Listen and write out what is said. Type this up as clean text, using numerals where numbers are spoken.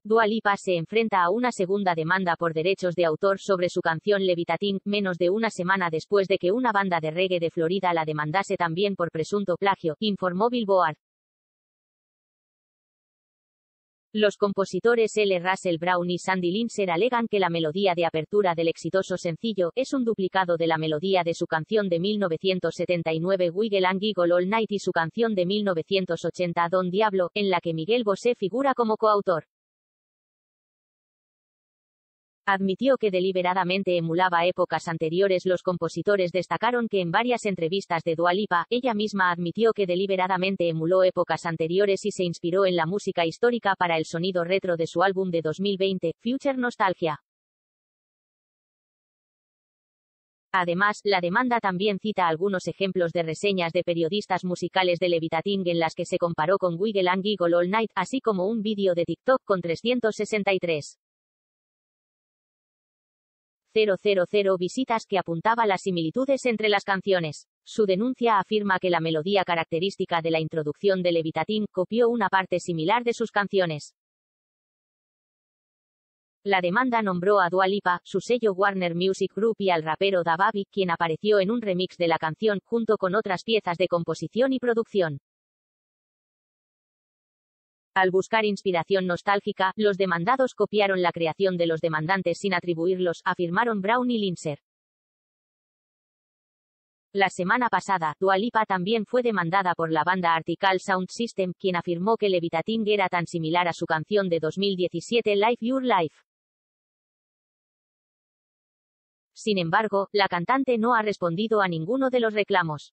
Dua Lipa se enfrenta a una segunda demanda por derechos de autor sobre su canción Levitating, menos de una semana después de que una banda de reggae de Florida la demandase también por presunto plagio, informó Billboard. Los compositores L. Russell Brown y Sandy Lindsay alegan que la melodía de apertura del exitoso sencillo es un duplicado de la melodía de su canción de 1979 Wiggle and Giggle All Night y su canción de 1980 Don Diablo, en la que Miguel Bosé figura como coautor. Admitió que deliberadamente emulaba épocas anteriores. Los compositores destacaron que en varias entrevistas de Dua Lipa, ella misma admitió que deliberadamente emuló épocas anteriores y se inspiró en la música histórica para el sonido retro de su álbum de 2020, Future Nostalgia. Además, la demanda también cita algunos ejemplos de reseñas de periodistas musicales de Levitating en las que se comparó con Wiggle and Giggle All Night, así como un vídeo de TikTok con 363.000 visitas que apuntaba las similitudes entre las canciones. Su denuncia afirma que la melodía característica de la introducción de Levitating copió una parte similar de sus canciones. La demanda nombró a Dua Lipa, su sello Warner Music Group y al rapero DaBaby, quien apareció en un remix de la canción, junto con otras piezas de composición y producción. Al buscar inspiración nostálgica, los demandados copiaron la creación de los demandantes sin atribuirlos, afirmaron Brown y Lindsay. La semana pasada, Dua Lipa también fue demandada por la banda Article Sound System, quien afirmó que Levitating era tan similar a su canción de 2017 Live Your Life. Sin embargo, la cantante no ha respondido a ninguno de los reclamos.